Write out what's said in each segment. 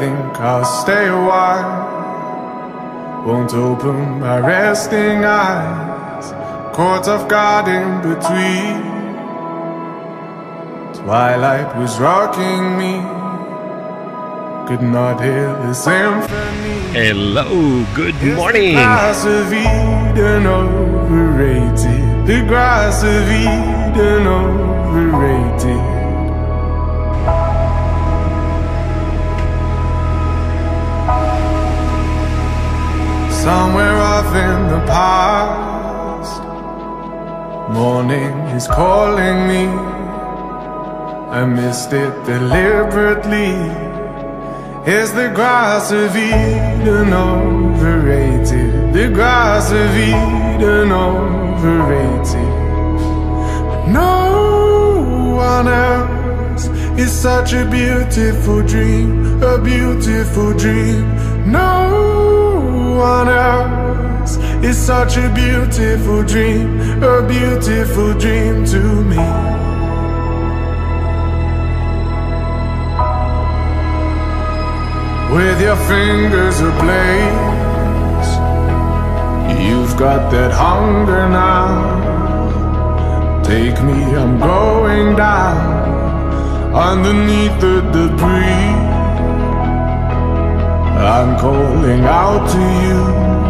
think I'll stay a while. Won't open my resting eyes, caught off guard in between. Twilight was rocking me, could not hear the symphony. Hello, good morning. The grass of Eden overrated. The grass of Eden overrated. Somewhere off in the past, morning is calling me. I missed it deliberately. Is the grass of Eden overrated? The grass of Eden overrated. No one else is such a beautiful dream, a beautiful dream. No one else is such a beautiful dream, a beautiful dream to me. With your fingers ablaze, you've got that hunger now. Take me, I'm going down underneath the debris. I'm calling out to you.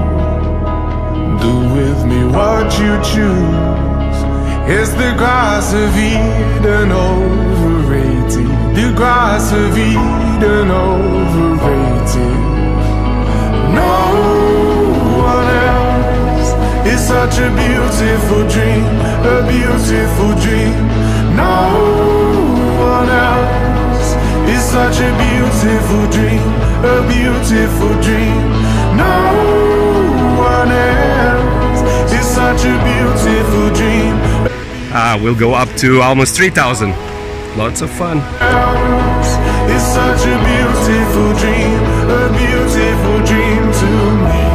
Do with me what you choose. Is the grass of Eden overrated? The grass of Eden overrated. No one else is such a beautiful dream, a beautiful dream. No one else is such a beautiful dream, a beautiful dream. No one else is such a beautiful dream. We'll go up to almost 3,000. Lots of fun. It's such a beautiful dream, a beautiful dream to me.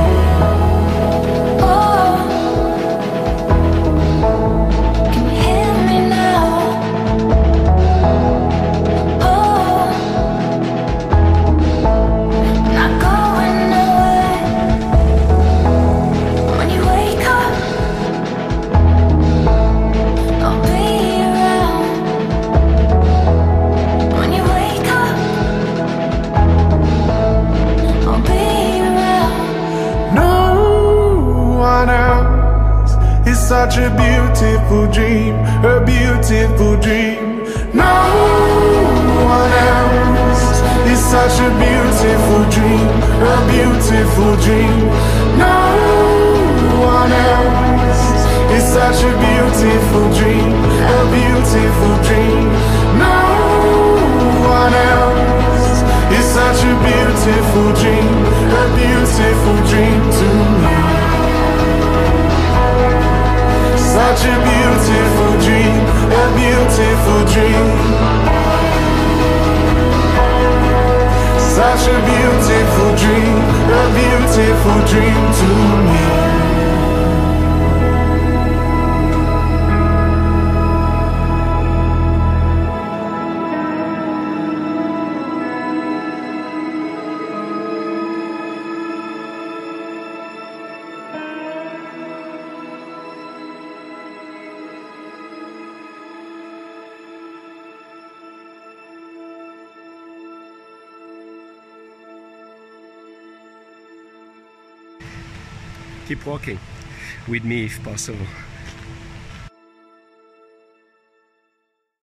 Such a beautiful dream, a beautiful dream. No one else is such a beautiful dream, a beautiful dream. No one else is such a beautiful dream, a beautiful dream. No one else is such a beautiful dream, a beautiful dream to me. Such a beautiful dream, a beautiful dream. Such a beautiful dream, a beautiful dream to me. Keep walking with me if possible.